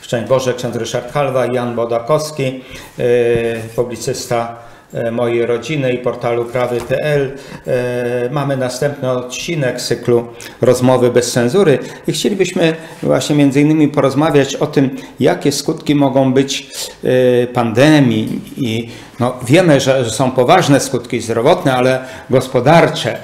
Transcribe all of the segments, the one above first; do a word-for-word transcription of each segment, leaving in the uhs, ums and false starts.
Szczęść Boże, ksiądz Ryszard Halwa i Jan Bodakowski, publicysta mojej rodziny i portalu prawy kropka p l. Mamy następny odcinek cyklu Rozmowy bez cenzury i chcielibyśmy właśnie między innymi porozmawiać o tym, jakie skutki mogą być pandemii. I no, wiemy, że są poważne skutki zdrowotne, ale gospodarcze.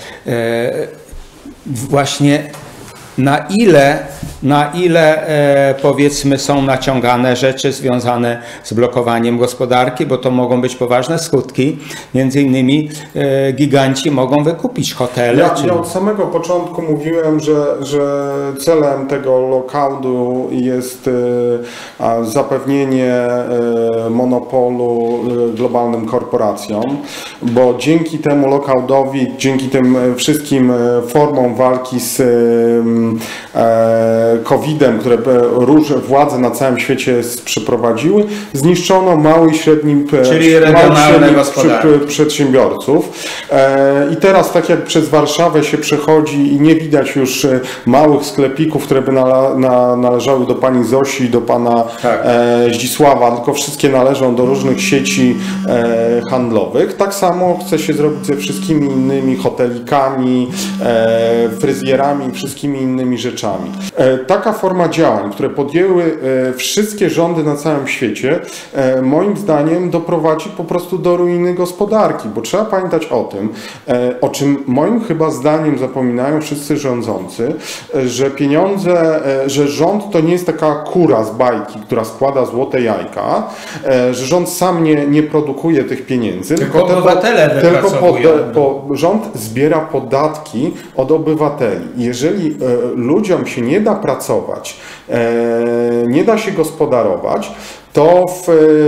Właśnie na ile, na ile e, powiedzmy są naciągane rzeczy związane z blokowaniem gospodarki, bo to mogą być poważne skutki. Między innymi e, giganci mogą wykupić hotele. Ja, czy... ja od samego początku mówiłem, że, że celem tego lockoutu jest e, zapewnienie e, monopolu e, globalnym korporacjom, bo dzięki temu lockoutowi, dzięki tym wszystkim e, formom walki z e, kowidem, które różne władze na całym świecie przeprowadziły, zniszczono mały i średni, Czyli regionalne średni przedsiębiorców. I teraz tak jak przez Warszawę się przechodzi i nie widać już małych sklepików, które by nale, na, należały do pani Zosi, do pana tak. Zdzisława, tylko wszystkie należą do różnych sieci handlowych. Tak samo chce się zrobić ze wszystkimi innymi hotelikami, fryzjerami, wszystkimi innymi rzeczami. Taka forma działań, które podjęły wszystkie rządy na całym świecie, moim zdaniem doprowadzi po prostu do ruiny gospodarki, bo trzeba pamiętać o tym, o czym moim chyba zdaniem zapominają wszyscy rządzący, że pieniądze, że rząd to nie jest taka kura z bajki, która składa złote jajka, że rząd sam nie, nie produkuje tych pieniędzy, tylko, tylko obywatele tylko po, po, rząd zbiera podatki od obywateli. Jeżeli ludziom się nie da pracować, nie da się gospodarować, to, w,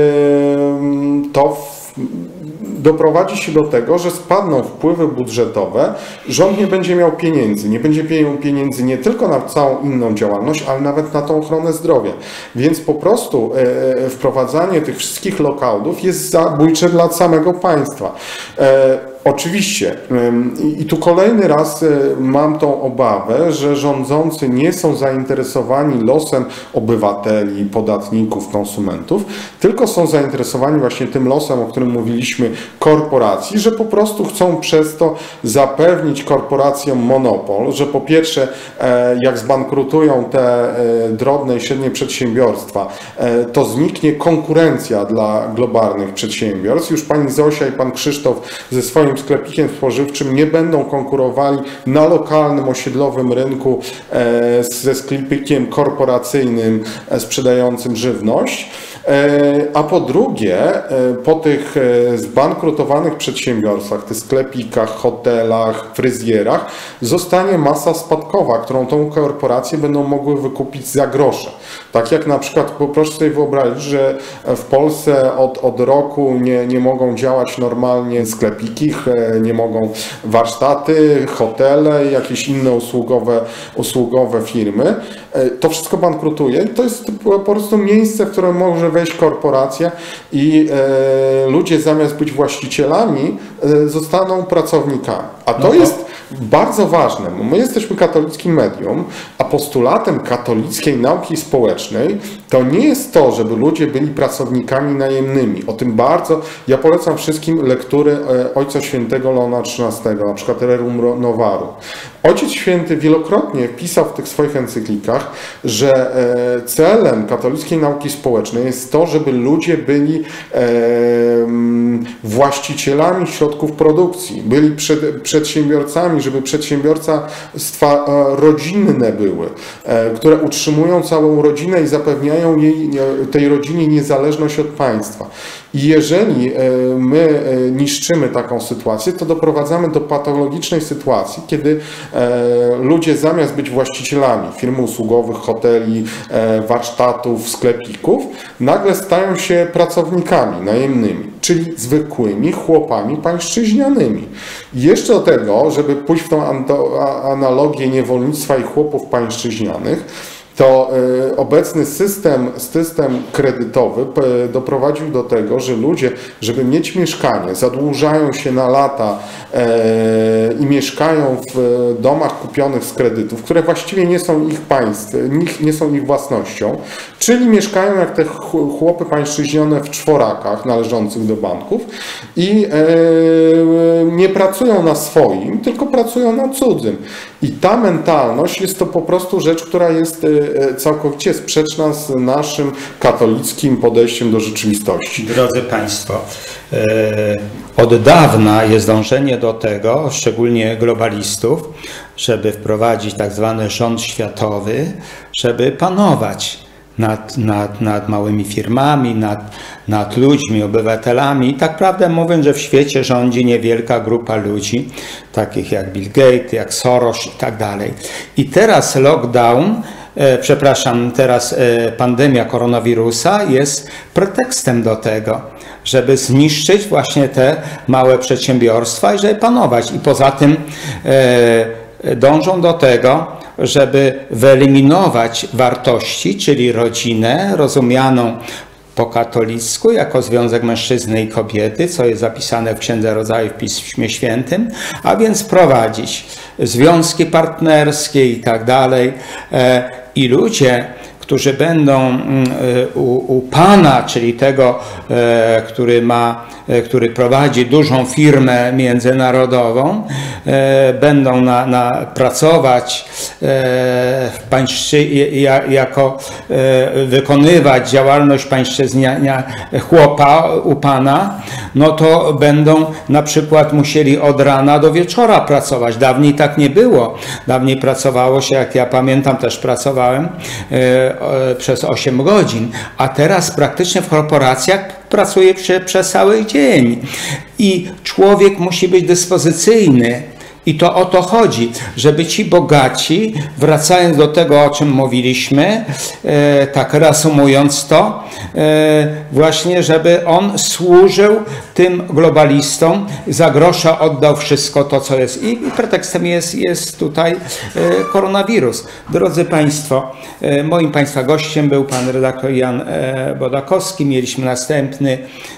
to w, doprowadzi się do tego, że spadną wpływy budżetowe, rząd nie będzie miał pieniędzy, nie będzie miał pieniędzy nie tylko na całą inną działalność, ale nawet na tą ochronę zdrowia. Więc po prostu e, wprowadzanie tych wszystkich lockoutów jest zabójcze dla samego państwa. E, Oczywiście i tu kolejny raz mam tą obawę, że rządzący nie są zainteresowani losem obywateli, podatników, konsumentów, tylko są zainteresowani właśnie tym losem, o którym mówiliśmy, korporacji, że po prostu chcą przez to zapewnić korporacjom monopol, że po pierwsze jak zbankrutują te drobne i średnie przedsiębiorstwa, to zniknie konkurencja dla globalnych przedsiębiorstw. Już pani Zosia i pan Krzysztof ze swoim sklepikiem spożywczym nie będą konkurowali na lokalnym, osiedlowym rynku ze sklepikiem korporacyjnym sprzedającym żywność. A po drugie, po tych zbankrutowanych przedsiębiorstwach, tych sklepikach, hotelach, fryzjerach, zostanie masa spadkowa, którą tą korporacje będą mogły wykupić za grosze. Tak jak na przykład, proszę sobie wyobrazić, że w Polsce od, od roku nie, nie mogą działać normalnie sklepiki, nie mogą warsztaty, hotele, jakieś inne usługowe, usługowe firmy. To wszystko bankrutuje. To jest po prostu miejsce, w które może wejść korporacja i e, ludzie zamiast być właścicielami e, zostaną pracownikami. A to no to... jest bardzo ważne, bo my jesteśmy katolickim medium, a postulatem katolickiej nauki społecznej to nie jest to, żeby ludzie byli pracownikami najemnymi. O tym bardzo, ja polecam wszystkim lektury Ojca Świętego Leona trzynastego, na przykład Rerum Novarum. Ojciec Święty wielokrotnie pisał w tych swoich encyklikach, że celem katolickiej nauki społecznej jest to, żeby ludzie byli właścicielami środków produkcji, byli przed, przedsiębiorcami, żeby przedsiębiorstwa rodzinne były, które utrzymują całą rodzinę i zapewniają jej, tej rodzinie niezależność od państwa. I jeżeli my niszczymy taką sytuację, to doprowadzamy do patologicznej sytuacji, kiedy ludzie zamiast być właścicielami firm usługowych, hoteli, warsztatów, sklepików, nagle stają się pracownikami najemnymi, czyli zwykłymi chłopami pańszczyźnianymi. I jeszcze do tego, żeby pójść w tą analogię niewolnictwa i chłopów pańszczyźnianych, to obecny system, system kredytowy doprowadził do tego, że ludzie, żeby mieć mieszkanie, zadłużają się na lata i mieszkają w domach kupionych z kredytów, które właściwie nie są ich państw, nie są ich własnością, czyli mieszkają jak te chłopy pańszczyźnione w czworakach należących do banków i e, nie pracują na swoim, tylko pracują na cudzym. I ta mentalność jest to po prostu rzecz, która jest całkowicie sprzeczna z naszym katolickim podejściem do rzeczywistości. Drodzy Państwo, od dawna jest dążenie do tego, szczególnie globalistów, żeby wprowadzić tak zwany rząd światowy, żeby panować nad, nad, nad małymi firmami, nad, nad ludźmi, obywatelami. I tak prawdę mówiąc, że w świecie rządzi niewielka grupa ludzi, takich jak Bill Gates, jak Soros i tak dalej. I teraz lockdown, e, przepraszam, teraz e, pandemia koronawirusa jest pretekstem do tego, żeby zniszczyć właśnie te małe przedsiębiorstwa i żeby panować. I poza tym e, dążą do tego, żeby wyeliminować wartości, czyli rodzinę, rozumianą po katolicku jako związek mężczyzny i kobiety, co jest zapisane w Księdze Rodzaju w Piśmie Świętym, a więc prowadzić związki partnerskie i tak dalej. I ludzie, którzy będą u, u Pana, czyli tego, który ma, który prowadzi dużą firmę międzynarodową, będą na, na pracować w pańszczy, jako wykonywać działalność pańszczyzniania chłopa u Pana, no to będą na przykład musieli od rana do wieczora pracować. Dawniej tak nie było. Dawniej pracowało się, jak ja pamiętam, też pracowałem przez osiem godzin, a teraz praktycznie w korporacjach pracuje przy, przez cały dzień. I człowiek musi być dyspozycyjny. I to o to chodzi, żeby ci bogaci, wracając do tego, o czym mówiliśmy, e, tak reasumując to, e, właśnie, żeby on służył tym globalistom, za grosza oddał wszystko to, co jest. I, i pretekstem jest, jest tutaj e, koronawirus. Drodzy Państwo, e, moim Państwa gościem był Pan redaktor Jan e, Bodakowski. Mieliśmy następny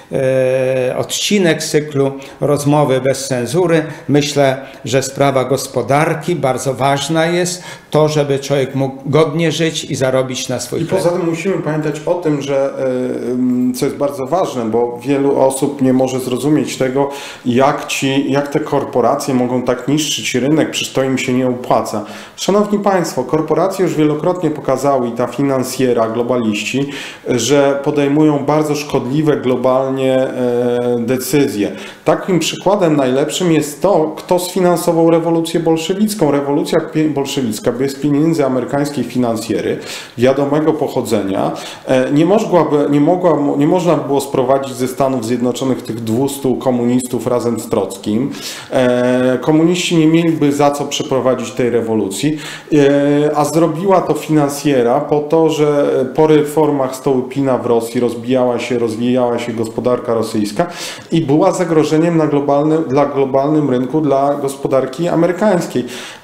e, odcinek cyklu Rozmowy bez cenzury. Myślę, że sprawa gospodarki bardzo ważna jest to, żeby człowiek mógł godnie żyć i zarobić na swój chleb. I poza tym musimy pamiętać o tym, że co jest bardzo ważne, bo wielu osób nie może zrozumieć tego, jak, ci, jak te korporacje mogą tak niszczyć rynek, przecież to im się nie opłaca. Szanowni Państwo, korporacje już wielokrotnie pokazały, i ta finansjera, globaliści, że podejmują bardzo szkodliwe globalnie decyzje. Takim przykładem najlepszym jest to, kto sfinansował rewolucję bolszewicką. Rewolucja bolszewicka bez pieniędzy amerykańskiej finansjery wiadomego pochodzenia nie, mogłaby, nie, mogła, nie można było sprowadzić ze Stanów Zjednoczonych tych dwustu komunistów razem z Trockim. Komuniści nie mieliby za co przeprowadzić tej rewolucji, a zrobiła to finansjera po to, że po reformach Stołypina w Rosji rozbijała się, rozwijała się gospodarka rosyjska i była zagrożeniem na globalnym, dla globalnym rynku, dla gospodarki amerykańskiej.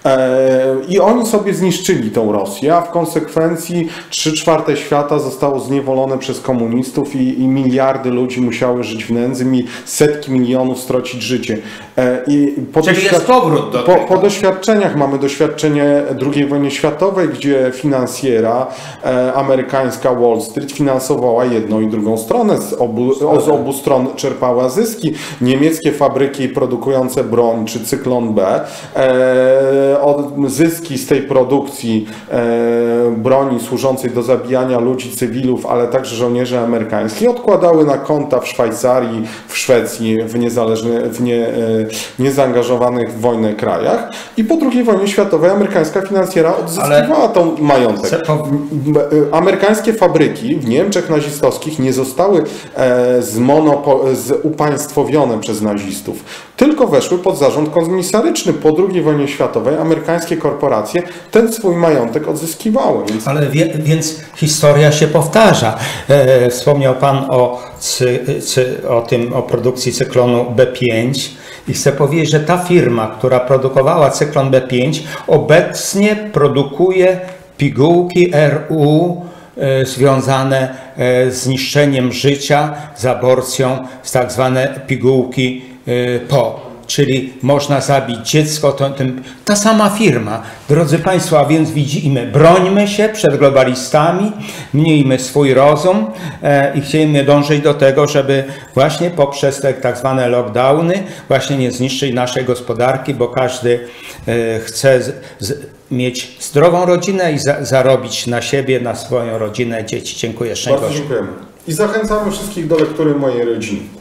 I oni sobie zniszczyli tą Rosję, a w konsekwencji trzy czwarte świata zostało zniewolone przez komunistów i, i miliardy ludzi musiały żyć w nędzy i setki milionów stracić życie. I po, Czyli jest powrót do po, tego. po doświadczeniach mamy doświadczenie drugiej wojny światowej, gdzie finansjera e, amerykańska Wall Street finansowała jedną i drugą stronę, z obu, z obu stron czerpała zyski. Niemieckie fabryki produkujące broń czy Cyklon B e, od, zyski z tej produkcji e, broni służącej do zabijania ludzi, cywilów, ale także żołnierzy amerykańskich odkładały na konta w Szwajcarii, w Szwecji, w, niezależny, w nie, e, niezaangażowanych w wojnę krajach. I po drugiej wojnie światowej amerykańska finansjera odzyskiwała tą majątek. Amerykańskie fabryki w Niemczech nazistowskich nie zostały e, zmonopo, z, upaństwowione przez nazistów, tylko weszły pod zarząd komisaryczny. Po drugiej wojnie światowej amerykańskie korporacje ten swój majątek odzyskiwały. Więc... Ale wie, więc historia się powtarza. E, wspomniał Pan o, cy, cy, o tym, o produkcji cyklonu B pięć i chcę powiedzieć, że ta firma, która produkowała cyklon B pięć, obecnie produkuje pigułki R U e, związane e, z niszczeniem życia, z aborcją, z tak zwane pigułki e, po. czyli można zabić dziecko, to, tym, ta sama firma. Drodzy Państwo, a więc widzimy, brońmy się przed globalistami, miejmy swój rozum e, i chcemy dążyć do tego, żeby właśnie poprzez te tak zwane lockdowny właśnie nie zniszczyć naszej gospodarki, bo każdy e, chce z, z, mieć zdrową rodzinę i za, zarobić na siebie, na swoją rodzinę, dzieci. Dziękuję. Szczęść Bardzo dziękujemy. I zachęcamy wszystkich do lektury mojej rodziny.